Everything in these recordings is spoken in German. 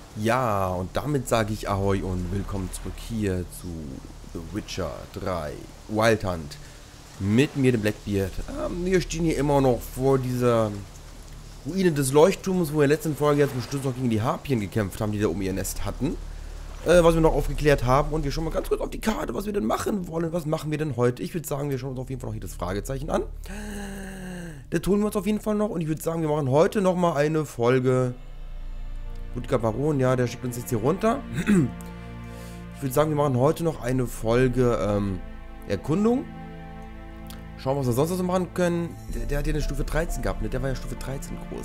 Ja, und damit sage ich Ahoi und willkommen zurück hier zu The Witcher 3 Wild Hunt. Mit mir, dem Blackbeard. Wir stehen hier immer noch vor dieser Ruine des Leuchtturms, wo wir in der letzten Folge jetzt zum Schluss noch gegen die Harpien gekämpft haben, die da um ihr Nest hatten. Was wir noch aufgeklärt haben. Und wir schauen mal ganz kurz auf die Karte, was wir denn machen wollen. Was machen wir denn heute? Ich würde sagen, wir schauen uns auf jeden Fall noch hier das Fragezeichen an. Das tun wir uns auf jeden Fall noch. Und ich würde sagen, wir machen heute nochmal eine Folge... Ludger Baron, ja, der schickt uns jetzt hier runter. Ich würde sagen, wir machen heute noch eine Folge Erkundung. Schauen, was wir sonst noch so machen können. Der hat ja eine Stufe 13 gehabt, ne? Der war ja Stufe 13 groß.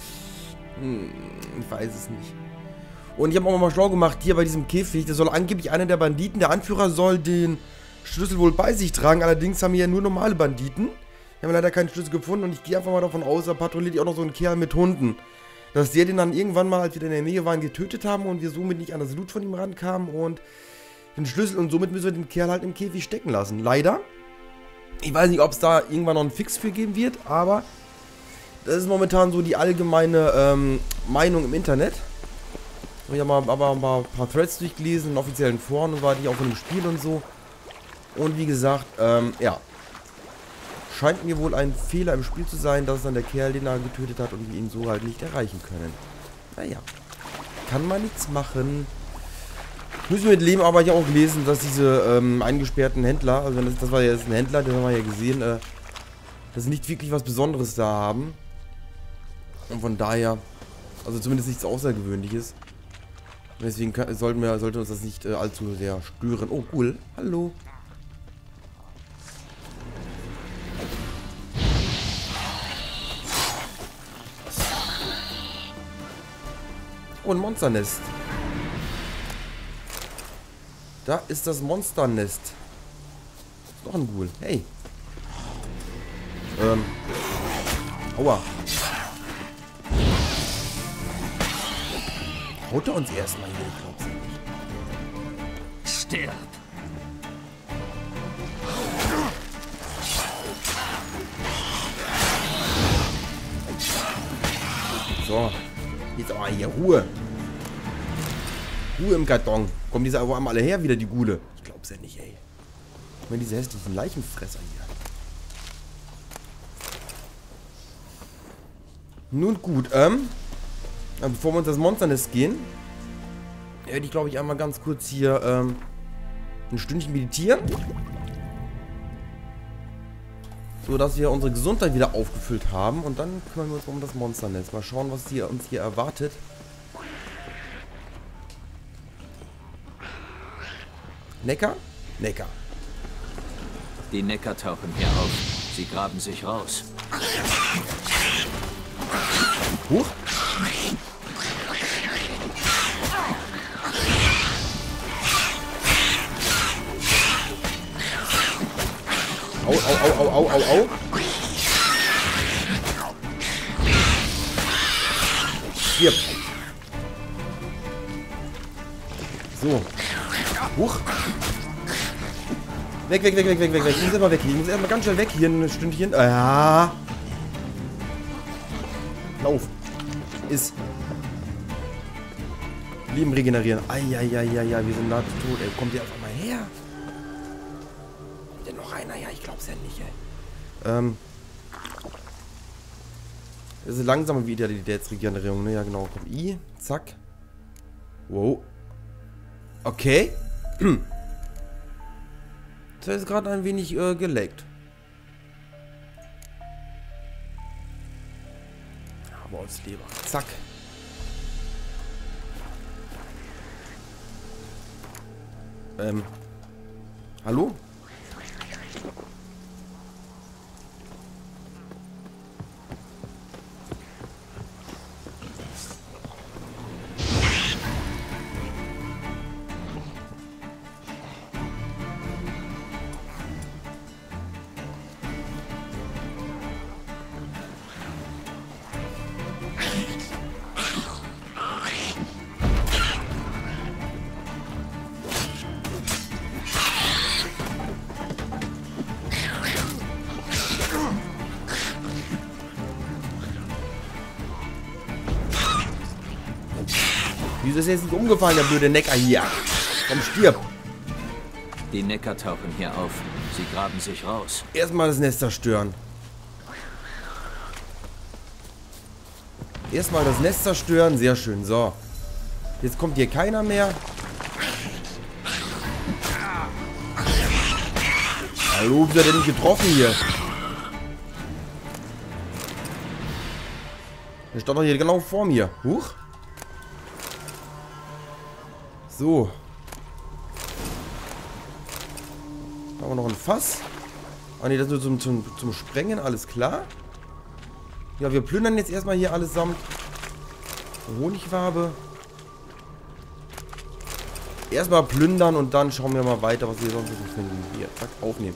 Ich weiß es nicht. Und ich habe auch mal schlau gemacht, hier bei diesem Käfig, der soll angeblich einer der Banditen, der Anführer soll den Schlüssel wohl bei sich tragen. Allerdings haben wir ja nur normale Banditen. Wir haben leider keinen Schlüssel gefunden und ich gehe einfach mal davon aus, da patrouilliert auch noch so ein Kerl mit Hunden. Dass der den dann irgendwann mal, als wir in der Nähe waren, getötet haben und wir somit nicht an das Loot von ihm rankamen und den Schlüssel und somit müssen wir den Kerl halt im Käfig stecken lassen. Leider. Ich weiß nicht, ob es da irgendwann noch einen Fix für geben wird, aber das ist momentan so die allgemeine Meinung im Internet. Ich habe aber ein paar Threads durchgelesen, in offiziellen Foren und so weiter, auch von dem Spiel und so. Und wie gesagt, ja. Scheint mir wohl ein Fehler im Spiel zu sein, dass es dann der Kerl, den er getötet hat und wir ihn so halt nicht erreichen können. Naja, kann man nichts machen. Müssen wir mit leben, aber ich habe auch gelesen, dass diese eingesperrten Händler, also das war ja jetzt ein Händler, den haben wir ja gesehen, dass sie nicht wirklich was Besonderes da haben. Und von daher, also zumindest nichts Außergewöhnliches. Deswegen sollte uns das nicht allzu sehr stören. Oh, cool. Hallo. Oh, ein Monsternest. Da ist das Monsternest. Ist noch ein Ghoul. Hey. Aua. Haut er uns erstmal hier, ich glaub's nicht. Stirb. So. Jetzt aber hier Ruhe. Ruhe im Karton. Kommen diese aber alle her, wieder die Ghule. Ich glaub's ja nicht, ey. Ich meine, diese hässlichen Leichenfresser hier. Nun gut, bevor wir uns das Monsternest gehen, werde ich, glaube ich, einmal ganz kurz hier, ein Stündchen meditieren. So, dass wir unsere Gesundheit wieder aufgefüllt haben. Und dann kümmern wir uns um das Monsternest. Mal schauen, was uns hier erwartet. Neckar? Neckar. Die Neckar tauchen hier auf. Sie graben sich raus. Huch. Au, au, au, au, au, au, au. Hier. So. Huch. Weg, weg, weg, weg, weg, weg, weg. Ich muss erstmal weg hier. Ich muss erstmal ganz schnell weg hier ein Stündchen. Ja. Lauf. Ist. Leben regenerieren. Eieieiei, wir sind nahe zu tot, ey. Kommt ihr einfach mal her? Noch einer? Ja, ich glaub's ja nicht, ey. Das ist langsame Vitalitätsregenerierung, ne? Ja, genau. Komm, I. Zack. Wow. Okay. Das ist gerade ein wenig geleckt. Aber uns lieber. Zack. Hallo? Wieso ist er jetzt nicht umgefallen, der blöde Necker hier? Komm, stirb. Die Necker tauchen hier auf. Sie graben sich raus. Erstmal das Nest zerstören. Erstmal das Nest zerstören. Sehr schön. So. Jetzt kommt hier keiner mehr. Hallo, wie hat er denn nicht getroffen hier? Der stand doch hier genau vor mir. Huch. So. Da haben wir noch ein Fass. Ah ne, das ist nur zum Sprengen, alles klar. Ja, wir plündern jetzt erstmal hier allesamt. Honigwabe. Erstmal plündern und dann schauen wir mal weiter, was wir sonst so finden. Hier, zack, aufnehmen.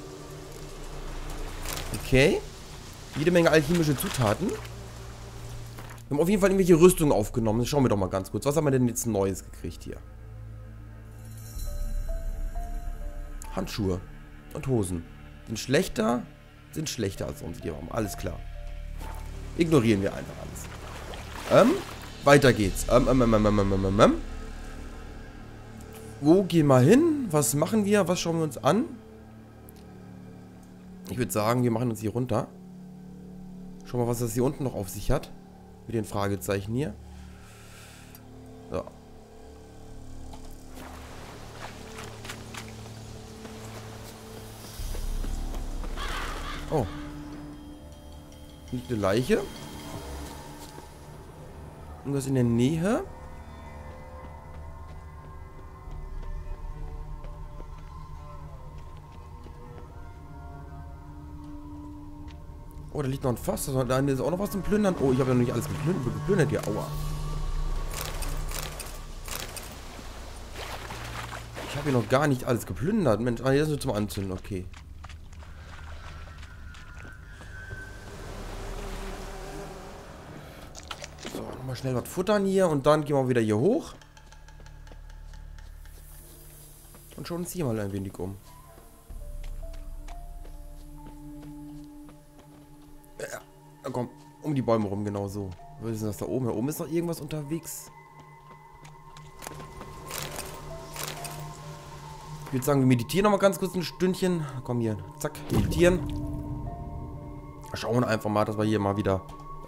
Okay. Jede Menge alchemische Zutaten. Wir haben auf jeden Fall irgendwelche Rüstungen aufgenommen. Schauen wir doch mal ganz kurz. Was haben wir denn jetzt Neues gekriegt hier? Handschuhe und Hosen. Sind schlechter als sonst. Die haben. Alles klar. Ignorieren wir einfach alles. Weiter geht's. Wo gehen wir hin? Was machen wir? Was schauen wir uns an? Ich würde sagen, wir machen uns hier runter. Schauen wir mal, was das hier unten noch auf sich hat. Mit den Fragezeichen hier. So. Oh. Liegt eine Leiche. Irgendwas in der Nähe. Oh, da liegt noch ein Fass. Da ist auch noch was zum Plündern. Oh, ich habe ja noch nicht alles geplündert hier. Aua. Ich habe hier noch gar nicht alles geplündert. Mensch, ah, hier ist nur zum Anzünden. Okay. So, nochmal schnell was futtern hier. Und dann gehen wir wieder hier hoch. Und schauen uns hier mal ein wenig um. Ja, komm, um die Bäume rum, genau so. Was ist das da oben? Da oben ist noch irgendwas unterwegs. Ich würde sagen, wir meditieren noch mal ganz kurz ein Stündchen. Komm hier, zack, meditieren. Schauen wir einfach mal, dass wir hier mal wieder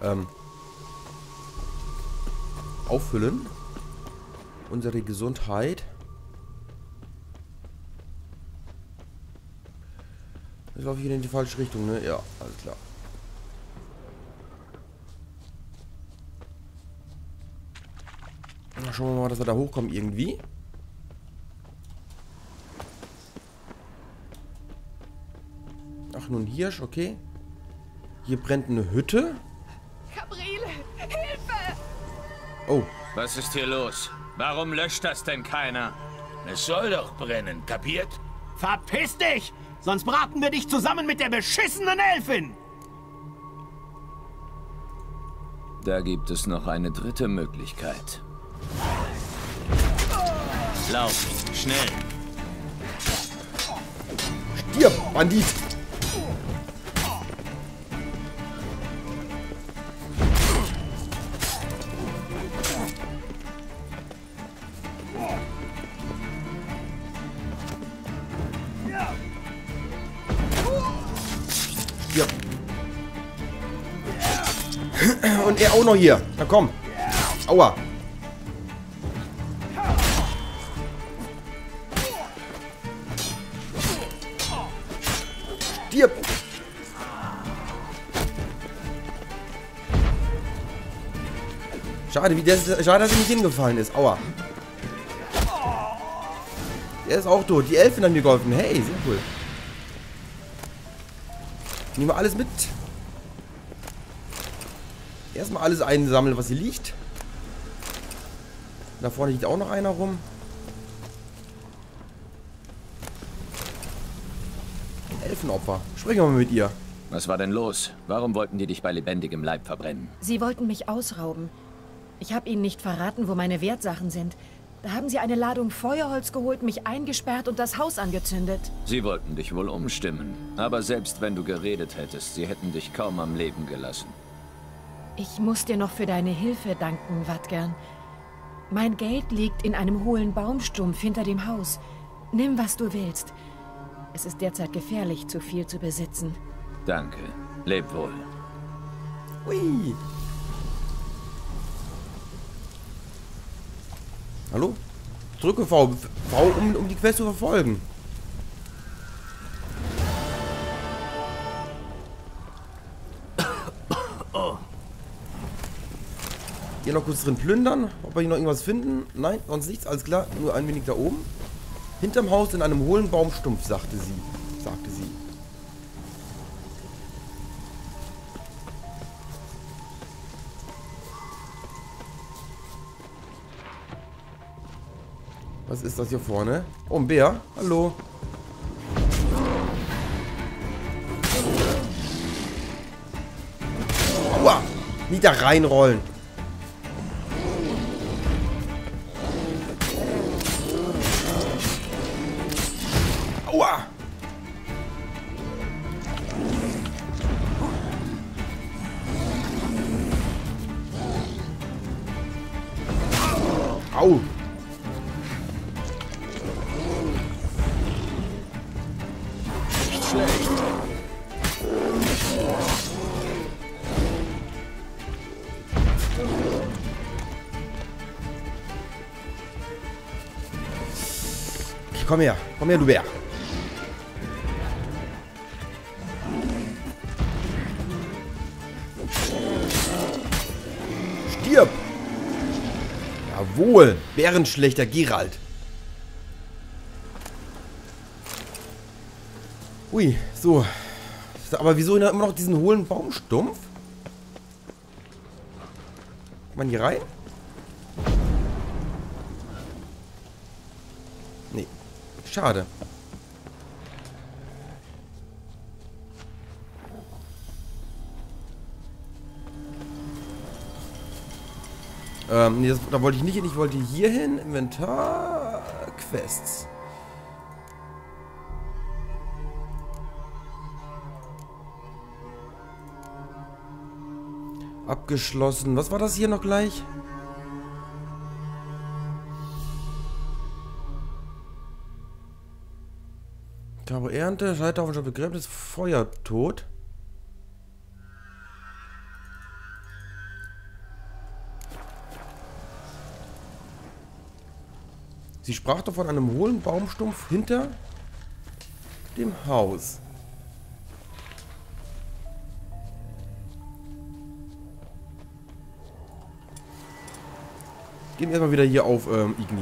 auffüllen. Unsere Gesundheit. Ich laufe hier in die falsche Richtung, ne? Ja, alles klar. Na, schauen wir mal, dass wir da hochkommen irgendwie. Ach, nur ein Hirsch, okay. Hier brennt eine Hütte. Gabriele, Hilfe! Oh. Was ist hier los? Warum löscht das denn keiner? Es soll doch brennen, kapiert? Verpiss dich! Sonst braten wir dich zusammen mit der beschissenen Elfin! Da gibt es noch eine dritte Möglichkeit. Lauf, schnell! Stirb, Bandit! Stirb! Und er auch noch hier. Na komm. Aua. Stirb! Schade, schade, dass er nicht hingefallen ist. Aua. Der ist auch tot. Die Elfen haben mir geholfen. Hey, sehr cool. Nehmen wir alles mit. Erstmal alles einsammeln, was hier liegt. Da vorne liegt auch noch einer rum. Elfenopfer. Sprechen wir mal mit ihr. Was war denn los? Warum wollten die dich bei lebendigem Leib verbrennen? Sie wollten mich ausrauben. Ich habe ihnen nicht verraten, wo meine Wertsachen sind. Da haben sie eine Ladung Feuerholz geholt, mich eingesperrt und das Haus angezündet. Sie wollten dich wohl umstimmen. Aber selbst wenn du geredet hättest, sie hätten dich kaum am Leben gelassen. Ich muss dir noch für deine Hilfe danken, Wadgern. Mein Geld liegt in einem hohlen Baumstumpf hinter dem Haus. Nimm, was du willst. Es ist derzeit gefährlich, zu viel zu besitzen. Danke. Leb wohl. Ui. Hallo? Drücke V, um die Quest zu verfolgen. Hier noch kurz drin plündern. Ob wir hier noch irgendwas finden? Nein, sonst nichts. Alles klar. Nur ein wenig da oben. Hinterm Haus in einem hohlen Baumstumpf, sagte sie. Was ist das hier vorne? Oh, ein Bär. Hallo. Aua! Nicht da reinrollen. Aua! Au! Nicht schlecht. Komm her, du Bär. Stirb! Jawohl, Bärenschlechter Geralt. Ui, so. Aber wieso immer noch diesen hohlen Baumstumpf? Kann man hier rein? Nee. Schade. Nee, da wollte ich nicht hin. Ich wollte hier hin. Inventar. Quests. Abgeschlossen. Was war das hier noch gleich? Karo Ernte, Scheiterhaufen schon Begräbnis, Feuertod. Sie sprach doch von einem hohlen Baumstumpf hinter dem Haus. Gehen wir erstmal wieder hier auf Igni.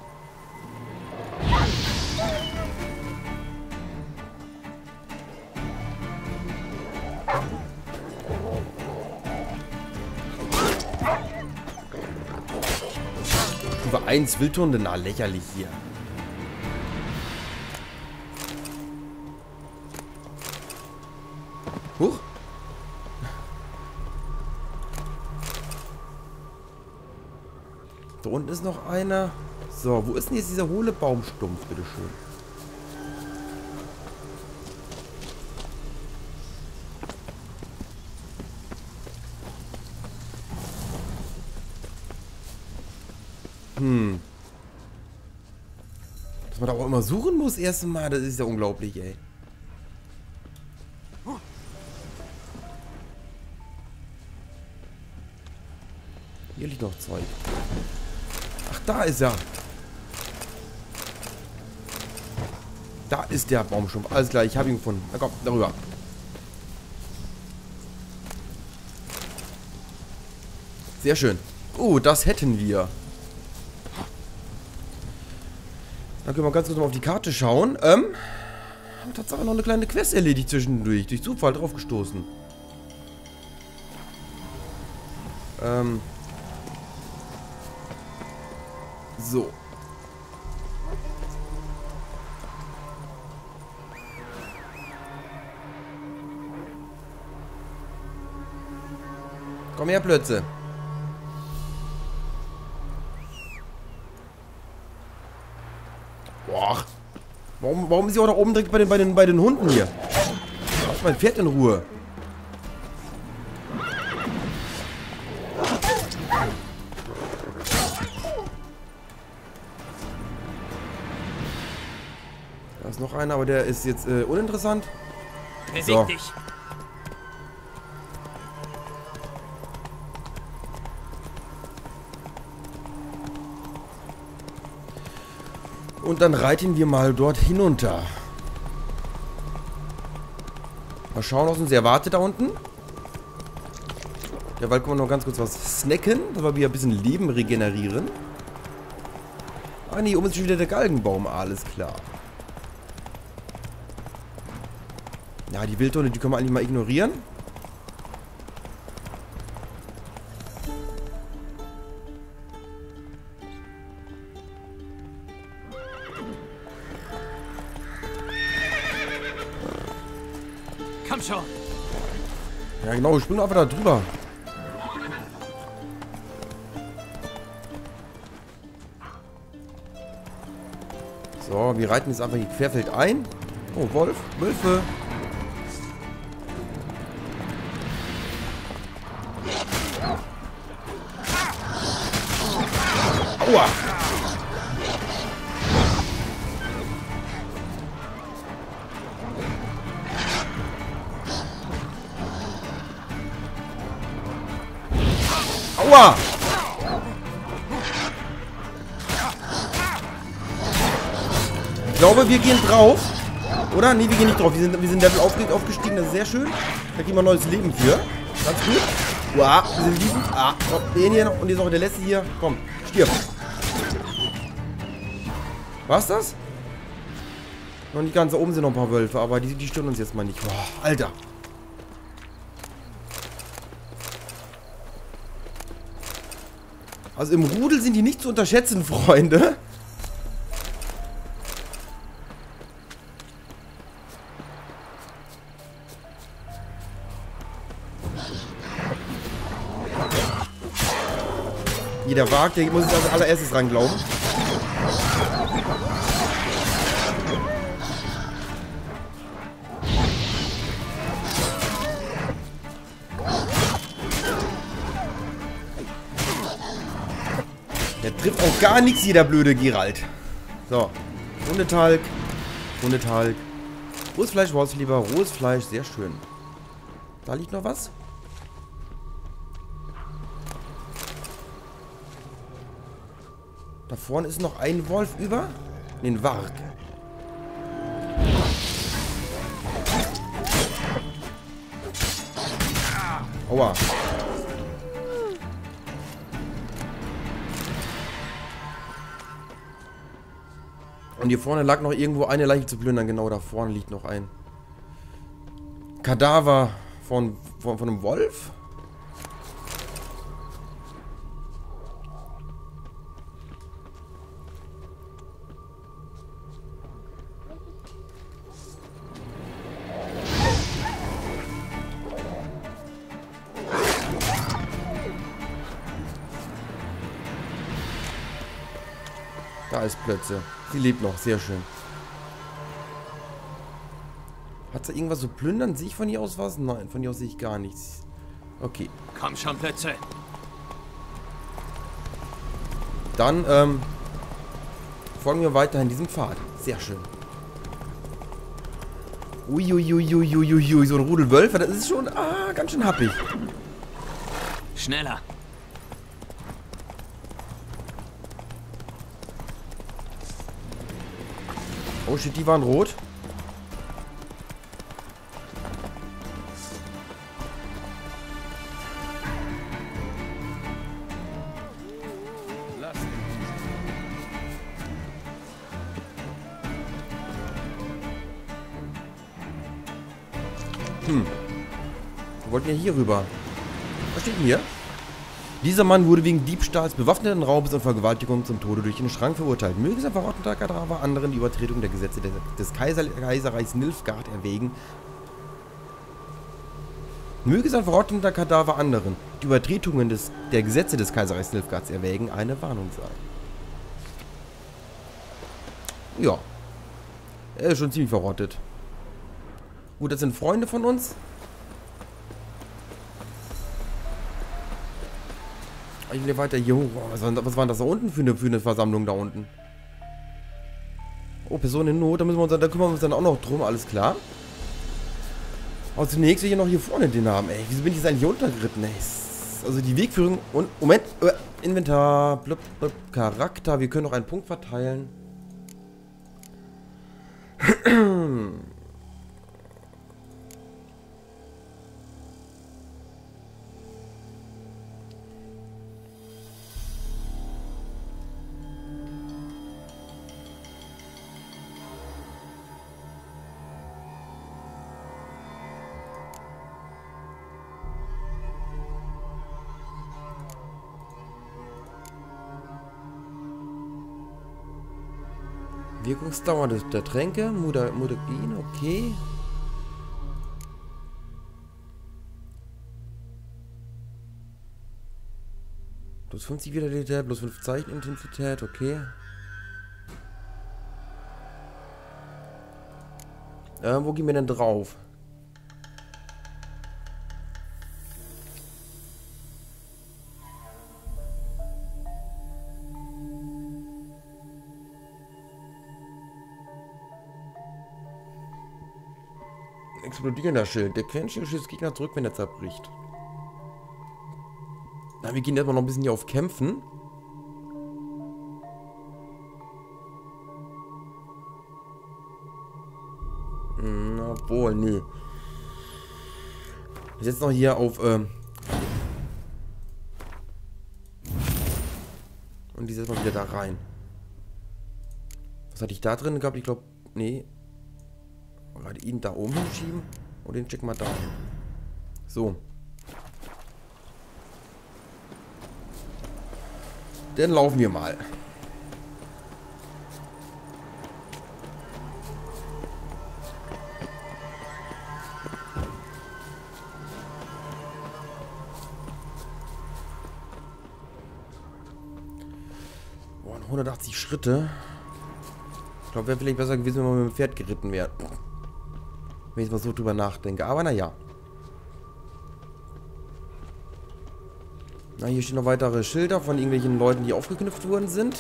Stufe 1 Wildhunde, na lächerlich hier. Huch. Da unten ist noch einer. So, wo ist denn jetzt dieser hohle Baumstumpf, bitteschön? Dass man da auch immer suchen muss, erste Mal, das ist ja unglaublich, ey. Hier liegt noch Zeug. Ach, da ist er. Da ist der Baumstumpf. Alles klar, ich habe ihn gefunden. Na komm, darüber. Sehr schön. Das hätten wir. Dann können wir ganz kurz mal auf die Karte schauen. Tatsache noch eine kleine Quest erledigt zwischendurch. Durch Zufall drauf gestoßen. So. Komm her, Plötze. Boah. Warum ist sie auch da oben direkt bei den Hunden hier? Lass mein Pferd in Ruhe. ist noch einer, aber der ist jetzt uninteressant. Beweg So. dich. Und dann reiten wir mal dort hinunter. Mal schauen, was uns erwartet da unten. Derweil können wir noch ganz kurz was snacken, dass wir wieder ein bisschen Leben regenerieren. Ah nee, oben ist schon wieder der Galgenbaum, alles klar. Ja, die Wildhunde, die können wir eigentlich mal ignorieren. Komm schon. Ja genau, springen einfach da drüber. So, wir reiten jetzt einfach hier querfeld ein. Oh, Wolf, Wölfe. Aua! Aua! Ich glaube, wir gehen drauf. Oder? Nee, wir gehen nicht drauf. Wir sind Level aufgestiegen. Das ist sehr schön. Da kriegen wir ein neues Leben für. Ganz gut. Wow, wir sind lieben. Ah, komm, den hier noch. Und jetzt noch der letzte hier. Komm, stirb. War's das? Noch nicht ganz. Da oben sind noch ein paar Wölfe. Aber die stören uns jetzt mal nicht. Boah, Alter. Also im Rudel sind die nicht zu unterschätzen, Freunde. Jeder wagt, der muss jetzt als allererstes ran glauben. Der trifft auch gar nichts, jeder blöde Geralt. So. Hundetalg. Hundetalg. Rohes Fleisch, was lieber? Rohes Fleisch, sehr schön. Da liegt noch was. Da vorne ist noch ein Wolf über. Den Warg. Aua. Und hier vorne lag noch irgendwo eine Leiche zu plündern. Genau, da vorne liegt noch ein Kadaver von einem Wolf. Da ist Plötze. Sie lebt noch. Sehr schön. Hat sie irgendwas zu plündern? Sehe ich von hier aus was? Nein, von hier aus sehe ich gar nichts. Okay. Komm schon, Plötze. Dann, folgen wir weiterhin diesem Pfad. Sehr schön. Uiuiuiuiuiui, so ein Rudel Wölfe, das ist schon, ganz schön happig. Schneller. Oh shit, die waren rot. Wir wollten ja hier rüber. Was steht denn hier? Dieser Mann wurde wegen Diebstahls, bewaffneten Raubes und Vergewaltigung zum Tode durch den Schrank verurteilt. Möge sein verordneter Kadaver anderen die Übertretung der Gesetze des Kaiserreichs Nilfgaard erwägen. Möge sein verordneter Kadaver anderen die Übertretungen der Gesetze des Kaiserreichs Nilfgaards erwägen, eine Warnung sein. Ja. Er ist schon ziemlich verrottet. Gut, das sind Freunde von uns. Ich will weiter hier hoch. Was war das da unten für eine Versammlung da unten? Oh, Person in Not. Da müssen wir uns, da kümmern wir uns dann auch noch drum. Alles klar. Aber zunächst will ich ja noch hier vorne den haben, ey. Wieso bin ich jetzt eigentlich hier untergeritten, ey? Also die Wegführung und... Moment. Inventar. Blub, blub, Charakter. Wir können noch einen Punkt verteilen. Wirkungsdauer der Tränke, Mutagen, okay. Plus 50 Vitalität, plus 5 Zeichenintensität, okay. Wo gehen wir denn drauf? Explodierender Schild. Der Quernschild schießt Gegner zurück, wenn er zerbricht. Na, wir gehen erstmal noch ein bisschen hier auf Kämpfen. Obwohl, nee. Ich setze noch hier auf, und die setzt mal wieder da rein. Was hatte ich da drin gehabt? Ich glaube, nee. Gerade ihn da oben hinschieben und den schicken wir da hin. So. Dann laufen wir mal. Boah, 180 Schritte. Ich glaube, wäre vielleicht besser gewesen, wenn wir mit dem Pferd geritten wären. Wenn ich mal so drüber nachdenke. Aber naja. Na, hier stehen noch weitere Schilder von irgendwelchen Leuten, die aufgeknüpft worden sind.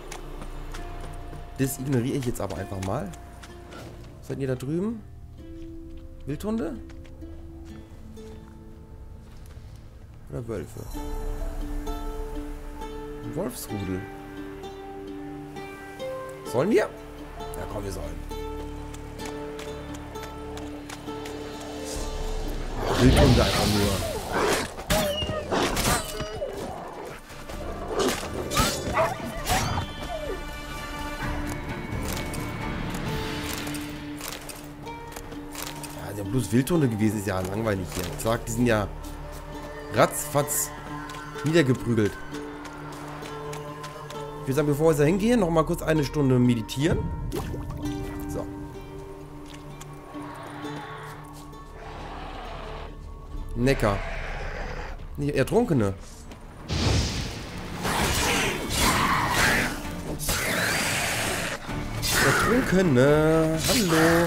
Das ignoriere ich jetzt aber einfach mal. Was seid ihr da drüben? Wildhunde? Oder Wölfe? Ein Wolfsrudel. Sollen wir? Ja, komm, wir sollen. Wildhunde einfach nur. Ja, sind bloß Wildhunde gewesen, ist ja langweilig hier. Ich sag, die sind ja ratzfatz niedergeprügelt. Ich würde sagen, bevor wir da hingehen, noch mal kurz eine Stunde meditieren. So. Neckar. Nee, Ertrunkene. Ertrunkene. Hallo.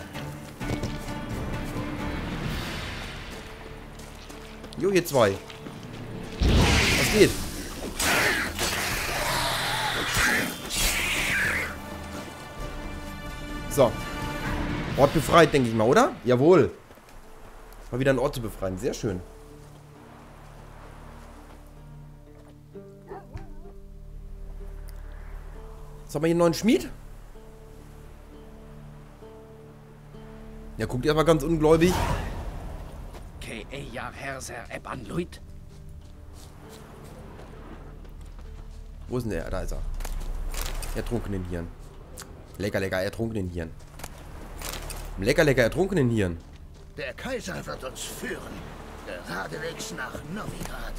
Jo, ihr zwei. Was geht? So. Ort befreit, denke ich mal, oder? Jawohl. Mal wieder einen Ort zu befreien. Sehr schön. Was haben wir hier einen neuen Schmied? Ja, guckt erstmal ganz ungläubig. Wo ist denn der? Da ist er. Ertrunkenen Hirn. Lecker, lecker, ertrunkenen Hirn. Lecker, lecker, ertrunkenen Hirn. Der Kaiser wird uns führen. Geradewegs nach Novigrad.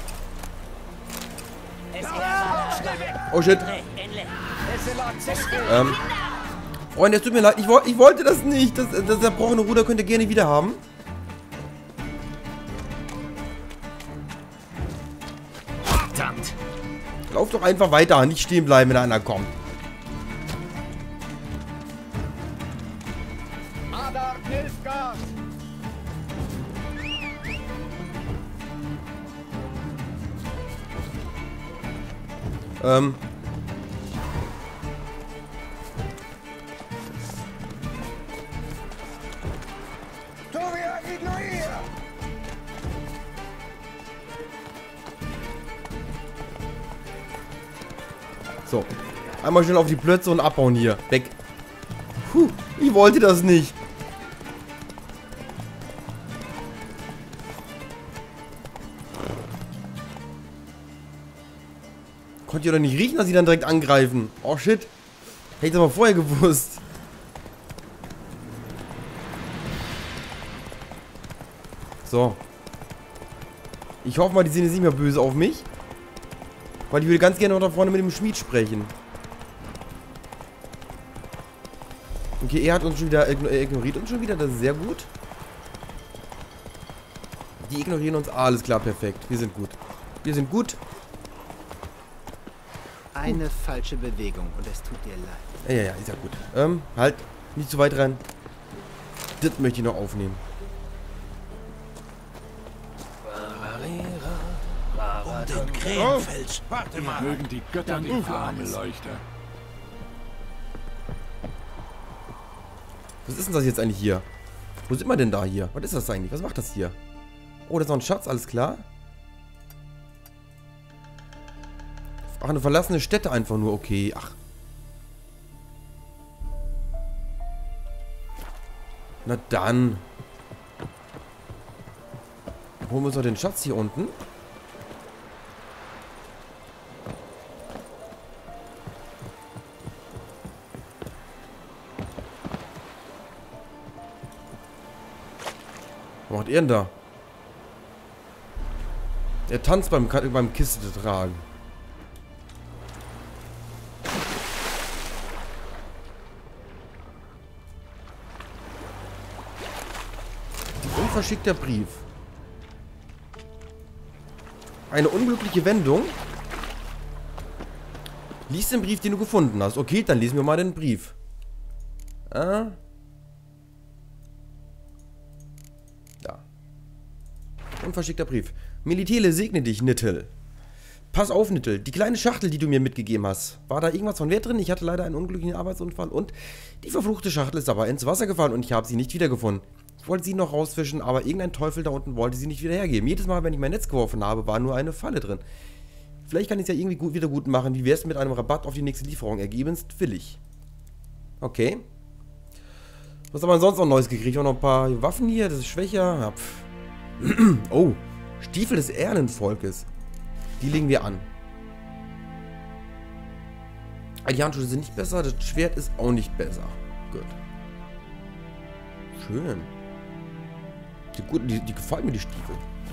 Oh shit. Freunde, es tut mir leid. Ich wollte das nicht. Das zerbrochene Ruder könnt ihr gerne wieder haben. Verdammt. Lauf doch einfach weiter. Nicht stehen bleiben, wenn einer kommt. So. Einmal schnell auf die Plötze und abbauen hier. Weg. Puh, ich wollte das nicht. Konnt ihr doch nicht riechen, dass sie dann direkt angreifen. Oh shit. Hätte ich das mal vorher gewusst. So. Ich hoffe mal, die sind jetzt nicht mehr böse auf mich. Weil ich würde ganz gerne noch da vorne mit dem Schmied sprechen. Okay, er hat uns schon wieder, ignoriert uns schon wieder, das ist sehr gut. Die ignorieren uns, alles klar, perfekt. Wir sind gut. Wir sind gut. Eine falsche Bewegung und es tut dir leid. Ja, ist ja gut. Halt, nicht zu weit rein. Das möchte ich noch aufnehmen. Den Krähenfels. Warte mal. Mögen die Götter die arme Leuchter. Was ist denn das jetzt eigentlich hier? Wo sind wir denn da hier? Was ist das eigentlich? Was macht das hier? Oh, das ist noch ein Schatz, alles klar. Ach, eine verlassene Stätte einfach nur, okay. Ach. Na dann. Holen wir uns doch den Schatz hier unten. Was macht er denn da? Er tanzt beim Kiste tragen. Unverschickter Brief. Eine unglückliche Wendung. Lies den Brief, den du gefunden hast. Okay, dann lesen wir mal den Brief. Da. Unverschickter Brief. Militele segne dich, Nittel. Pass auf, Nittel. Die kleine Schachtel, die du mir mitgegeben hast. War da irgendwas von Wert drin? Ich hatte leider einen unglücklichen Arbeitsunfall und die verfluchte Schachtel ist aber ins Wasser gefallen und ich habe sie nicht wiedergefunden. Ich wollte sie noch rausfischen, aber irgendein Teufel da unten wollte sie nicht wieder hergeben. Jedes Mal, wenn ich mein Netz geworfen habe, war nur eine Falle drin. Vielleicht kann ich es ja irgendwie wieder gut machen. Wie wäre es mit einem Rabatt auf die nächste Lieferung? Ergebenst willig. Okay. Was haben wir sonst noch Neues gekriegt? Auch noch ein paar Waffen hier. Das ist schwächer. Ja, oh. Stiefel des Erlenvolkes. Die legen wir an. Die Handschuhe sind nicht besser. Das Schwert ist auch nicht besser. Gut. Schön. Die gefallen mir, die Stiefel.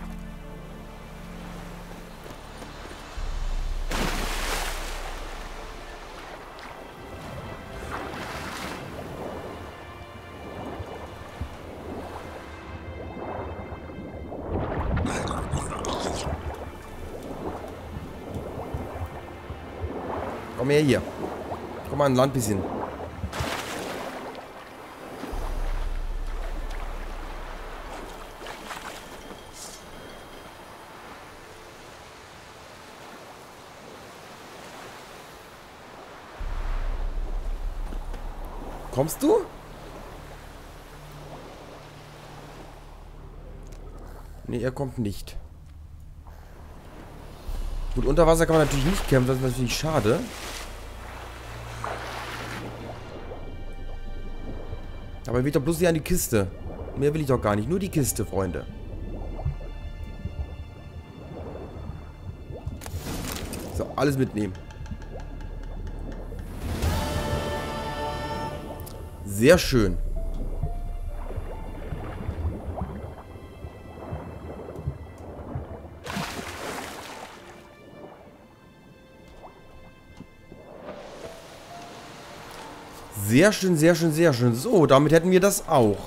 Komm her hier. Komm mal an Land bisschen. Kommst du? Nee, er kommt nicht. Gut, unter Wasser kann man natürlich nicht kämpfen, das ist natürlich schade. Aber er will doch bloß hier an die Kiste. Mehr will ich doch gar nicht, nur die Kiste, Freunde. So, alles mitnehmen. Sehr schön. Sehr schön, sehr schön, sehr schön. So, damit hätten wir das auch.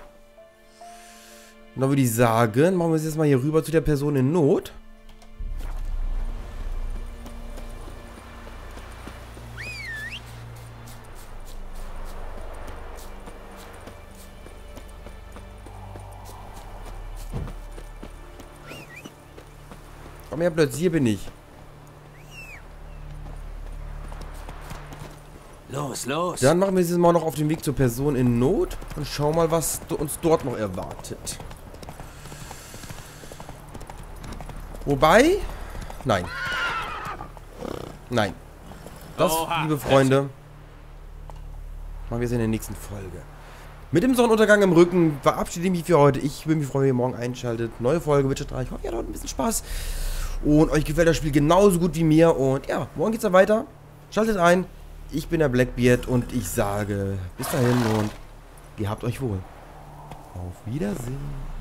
Und dann würde ich sagen, machen wir es jetzt mal hier rüber zu der Person in Not. Komm her, plötzlich, hier bin ich. Los, los. Dann machen wir es jetzt mal noch auf den Weg zur Person in Not und schauen mal, was uns dort noch erwartet. Wobei... Nein. Nein. Das, liebe Freunde, machen wir es in der nächsten Folge. Mit dem Sonnenuntergang im Rücken verabschiede ich mich für heute. Ich würde mich freuen, wenn ihr morgen einschaltet. Neue Folge Witcher 3. Ich hoffe, ihr habt ein bisschen Spaß. Und euch gefällt das Spiel genauso gut wie mir. Und ja, morgen geht's dann weiter. Schaltet ein. Ich bin der Blackbeard und ich sage bis dahin und ihr habt euch wohl. Auf Wiedersehen.